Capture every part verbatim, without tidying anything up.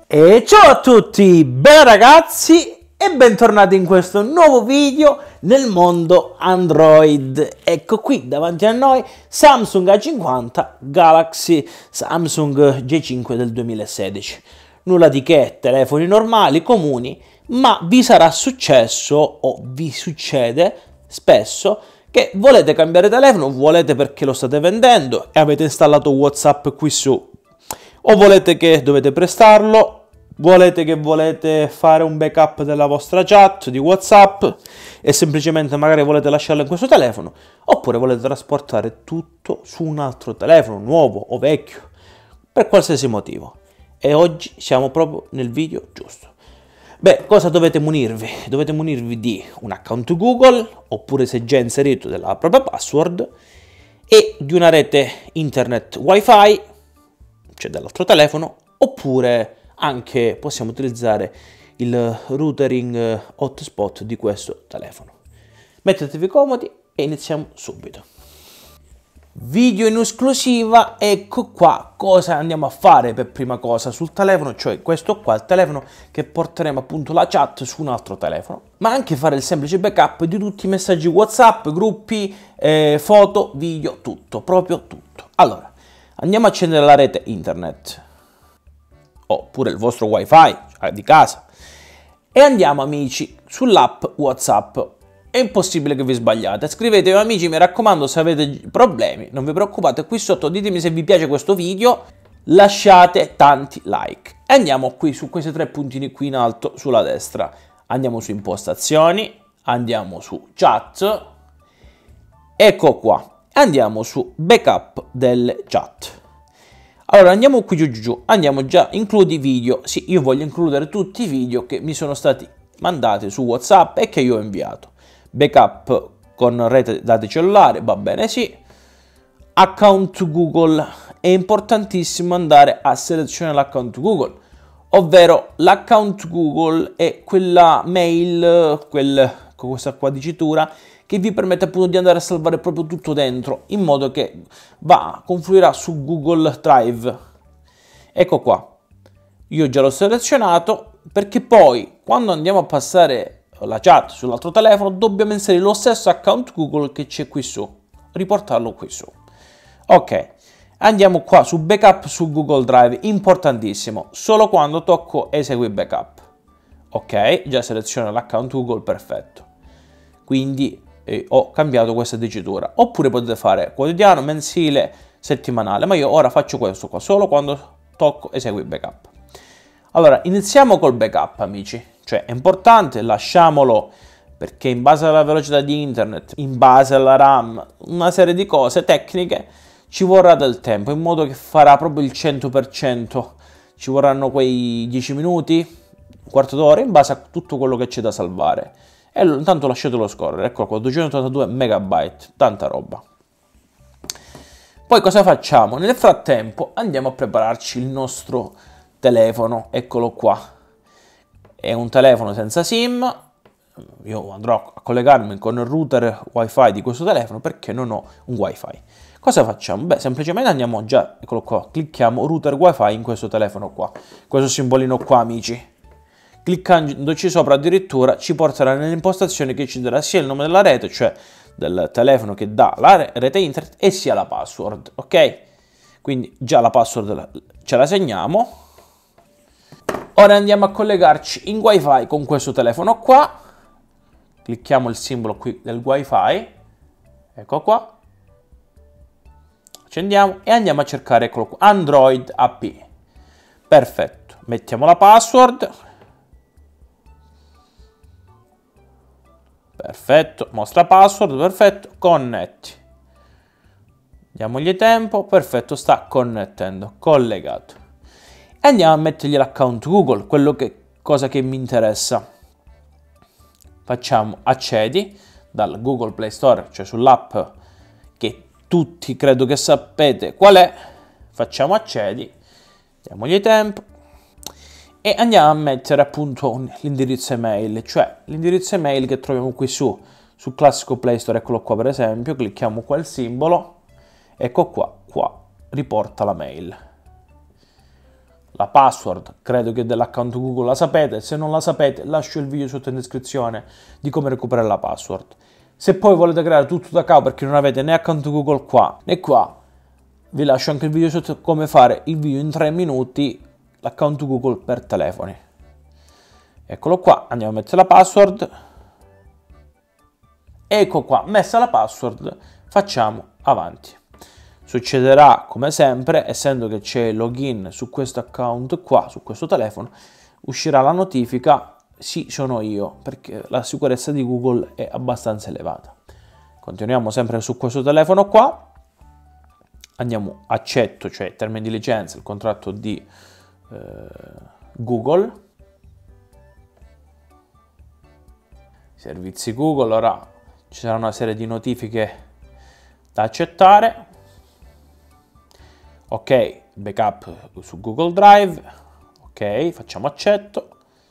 E ciao a tutti, bene ragazzi e bentornati in questo nuovo video nel mondo Android. Ecco qui davanti a noi Samsung A cinquanta Galaxy Samsung J cinque del duemilasedici. Nulla di che, telefoni normali, comuni, ma vi sarà successo o vi succede spesso che volete cambiare telefono, volete perché lo state vendendo e avete installato WhatsApp qui su, o volete che dovete prestarlo, volete che volete fare un backup della vostra chat di WhatsApp e semplicemente magari volete lasciarlo in questo telefono, oppure volete trasportare tutto su un altro telefono, nuovo o vecchio, per qualsiasi motivo. E oggi siamo proprio nel video giusto. Beh, cosa dovete munirvi? Dovete munirvi di un account Google, oppure se già inserito della propria password, e di una rete internet wifi, cioè dall'altro telefono, oppure anche possiamo utilizzare il routering hotspot di questo telefono. Mettetevi comodi e iniziamo subito. Video in esclusiva, ecco qua cosa andiamo a fare per prima cosa sul telefono, cioè questo qua, il telefono che porteremo appunto la chat su un altro telefono, ma anche fare il semplice backup di tutti i messaggi WhatsApp, gruppi, eh, foto, video, tutto, proprio tutto. Allora, andiamo a accendere la rete internet, oppure il vostro wifi di casa, e andiamo amici sull'app WhatsApp. È impossibile che vi sbagliate, scrivetevi amici, mi raccomando, se avete problemi non vi preoccupate, qui sotto ditemi se vi piace questo video, lasciate tanti like. E andiamo qui su questi tre puntini qui in alto sulla destra, andiamo su impostazioni, andiamo su chat, ecco qua, andiamo su backup delle chat. Allora andiamo qui giù giù giù, andiamo già, includi video, sì, io voglio includere tutti i video che mi sono stati mandati su WhatsApp e che io ho inviato. Backup con rete dati cellulare, va bene sì. Account Google, è importantissimo andare a selezionare l'account Google, ovvero l'account Google è quella mail, quel, con questa qua dicitura, che vi permette appunto di andare a salvare proprio tutto dentro, in modo che va, confluirà su Google Drive. Ecco qua, io già l'ho selezionato, perché poi quando andiamo a passare la chat sull'altro telefono dobbiamo inserire lo stesso account Google che c'è qui su, riportarlo qui su. Ok, andiamo qua su backup su Google Drive, importantissimo, solo quando tocco esegui backup. Ok, già seleziono l'account Google, perfetto. Quindi eh, ho cambiato questa dicitura, oppure potete fare quotidiano, mensile, settimanale, ma io ora faccio questo qua, solo quando tocco esegui backup. Allora, iniziamo col backup amici. Cioè è importante, lasciamolo, perché in base alla velocità di internet, in base alla RAM, una serie di cose tecniche, ci vorrà del tempo, in modo che farà proprio il cento per cento, ci vorranno quei dieci minuti, un quarto d'ora, in base a tutto quello che c'è da salvare. E intanto lasciatelo scorrere, ecco qua, duecentottantadue megabyte, tanta roba. Poi cosa facciamo? Nel frattempo andiamo a prepararci il nostro telefono, eccolo qua. È un telefono senza SIM, io andrò a collegarmi con il router wifi di questo telefono perché non ho un wifi. Cosa facciamo? Beh, semplicemente andiamo già, eccolo qua, clicchiamo router wifi in questo telefono qua, questo simbolino qua amici. Cliccandoci sopra addirittura ci porterà nelle impostazioni che ci darà sia il nome della rete, cioè del telefono che dà la rete internet, e sia la password, ok? Quindi già la password ce la segniamo. Ora andiamo a collegarci in wifi con questo telefono qua, clicchiamo il simbolo qui del wifi, ecco qua, accendiamo e andiamo a cercare, eccolo qua, Android A P, perfetto, mettiamo la password, perfetto, mostra password, perfetto, connetti, diamogli tempo, perfetto, sta connettendo, collegato. Andiamo a mettergli l'account Google, quello che, cosa che mi interessa. Facciamo accedi dal Google Play Store, cioè sull'app che tutti credo che sapete qual è. Facciamo accedi, diamogli tempo e andiamo a mettere appunto l'indirizzo email, cioè l'indirizzo email che troviamo qui su, sul classico Play Store, eccolo qua per esempio, clicchiamo qua il simbolo, ecco qua, qua riporta la mail. la password, credo che dell'account Google la sapete, se non la sapete lascio il video sotto in descrizione di come recuperare la password. Se poi volete creare tutto da capo perché non avete né account Google qua né qua, vi lascio anche il video sotto come fare il video in tre minuti, l'account Google per telefoni. Eccolo qua, andiamo a mettere la password. Ecco qua, messa la password, facciamo avanti. Succederà come sempre, essendo che c'è login su questo account qua, su questo telefono, uscirà la notifica, sì sono io, perché la sicurezza di Google è abbastanza elevata. Continuiamo sempre su questo telefono qua, andiamo accetto, cioè termine di licenza, il contratto di eh, Google, servizi Google, ora ci sarà una serie di notifiche da accettare. Ok, backup su Google Drive, ok, facciamo accetto.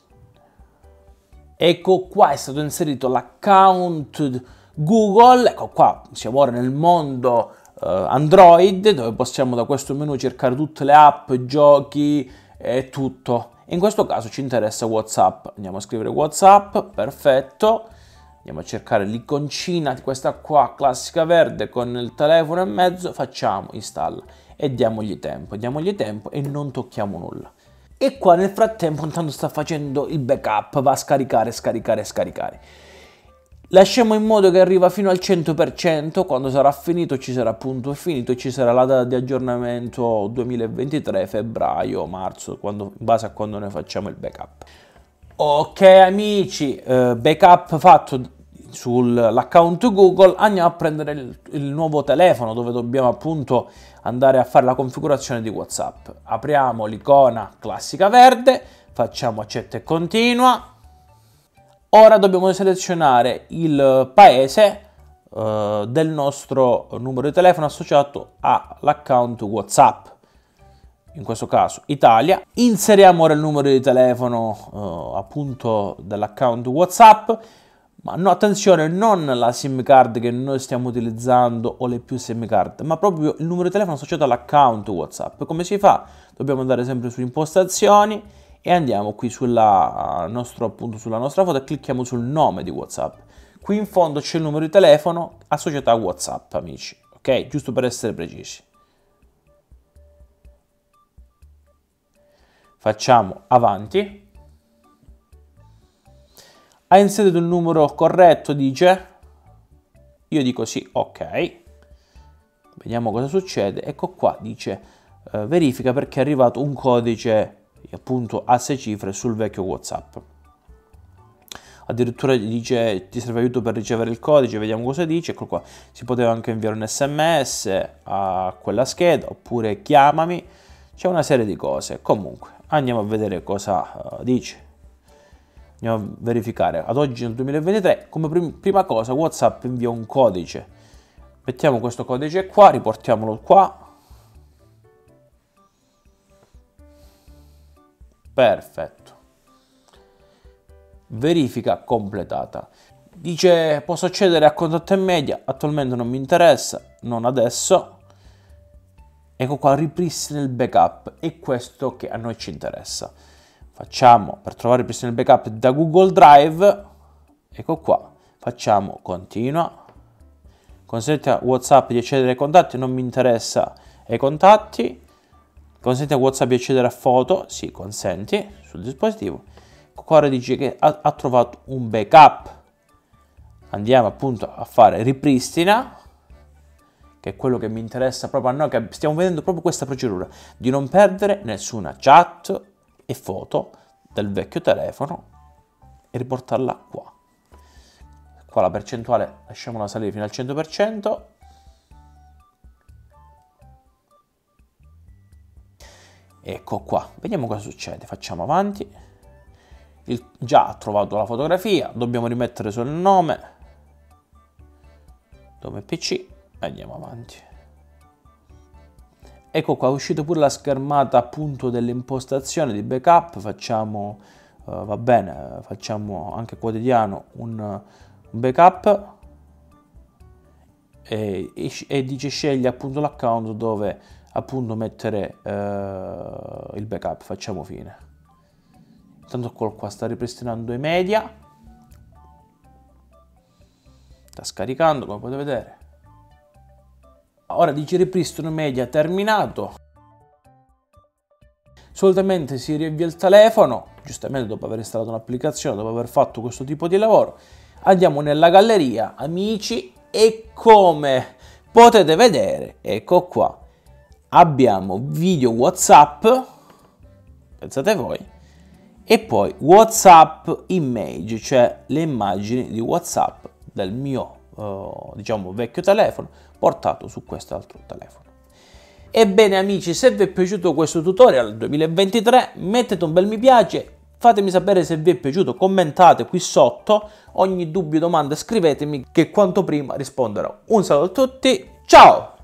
Ecco qua è stato inserito l'account Google, ecco qua siamo ora nel mondo uh, Android, dove possiamo da questo menu cercare tutte le app, giochi e tutto. In questo caso ci interessa WhatsApp, andiamo a scrivere WhatsApp, perfetto. Andiamo a cercare l'iconcina di questa qua, classica verde, con il telefono in mezzo, facciamo installa e diamogli tempo, diamogli tempo e non tocchiamo nulla. E qua nel frattempo intanto sta facendo il backup, va a scaricare, scaricare, scaricare. Lasciamo in modo che arriva fino al cento per cento, quando sarà finito ci sarà punto finito e ci sarà la data di aggiornamento duemilaventitré, febbraio, marzo, quando, in base a quando noi facciamo il backup. Ok amici, eh, backup fatto sull'account Google, andiamo a prendere il, il nuovo telefono dove dobbiamo appunto andare a fare la configurazione di WhatsApp. Apriamo l'icona classica verde, facciamo accetta e continua. Ora dobbiamo selezionare il paese eh, del nostro numero di telefono associato all'account WhatsApp. In questo caso Italia. Inseriamo ora il numero di telefono eh, appunto dell'account WhatsApp, ma no, attenzione, non la SIM card che noi stiamo utilizzando o le più SIM card, ma proprio il numero di telefono associato all'account WhatsApp. Come si fa? Dobbiamo andare sempre su impostazioni e andiamo qui sulla, nostro, appunto, sulla nostra foto e clicchiamo sul nome di WhatsApp. Qui in fondo c'è il numero di telefono associato a WhatsApp, amici, ok? Giusto per essere precisi. Facciamo avanti. Ha inserito il numero corretto, dice. Io dico sì, ok. Vediamo cosa succede. Ecco qua, dice eh, verifica perché è arrivato un codice appunto a sei cifre sul vecchio WhatsApp. Addirittura dice ti serve aiuto per ricevere il codice, vediamo cosa dice. Ecco qua, si poteva anche inviare un sms a quella scheda oppure chiamami. C'è una serie di cose. Comunque andiamo a vedere cosa uh, dice. Andiamo a verificare. Ad oggi nel duemilaventitré, come prim prima cosa, WhatsApp invia un codice. Mettiamo questo codice qua, riportiamolo qua. Perfetto. Verifica completata. Dice posso accedere a contatto e media. Attualmente non mi interessa, non adesso. Ecco qua, ripristina il backup, è questo che a noi ci interessa. Facciamo, per trovare il ripristina il backup da Google Drive, ecco qua, facciamo continua. Consente a WhatsApp di accedere ai contatti, non mi interessa ai contatti. Consente a WhatsApp di accedere a foto, sì, consenti sul dispositivo. Ecco qua ora dice che ha, ha trovato un backup. Andiamo appunto a fare ripristina, che è quello che mi interessa proprio a noi, che stiamo vedendo proprio questa procedura, di non perdere nessuna chat e foto del vecchio telefono e riportarla qua. Qua la percentuale lasciamola salire fino al cento per cento. Ecco qua, vediamo cosa succede, facciamo avanti. Il, già ha trovato la fotografia, dobbiamo rimettere solo il nome, nome P C. Andiamo avanti. Ecco qua, è uscita pure la schermata appunto delle impostazioni di backup. Facciamo, uh, va bene, facciamo anche quotidiano un, un backup e, e, e dice scegli appunto l'account dove appunto mettere eh, il backup, facciamo fine. Intanto qua sta ripristinando i media, sta scaricando come potete vedere. Ora dice ripristino media terminato. Solitamente si riavvia il telefono, giustamente dopo aver installato un'applicazione, dopo aver fatto questo tipo di lavoro. Andiamo nella galleria, amici, e come potete vedere, ecco qua, abbiamo video WhatsApp, pensate voi, e poi WhatsApp image, cioè le immagini di WhatsApp del mio, eh, diciamo, vecchio telefono, portato su quest'altro telefono. Ebbene amici, se vi è piaciuto questo tutorial duemilaventitré, mettete un bel mi piace, fatemi sapere se vi è piaciuto, commentate qui sotto, ogni dubbio, domanda scrivetemi che quanto prima risponderò. Un saluto a tutti, ciao!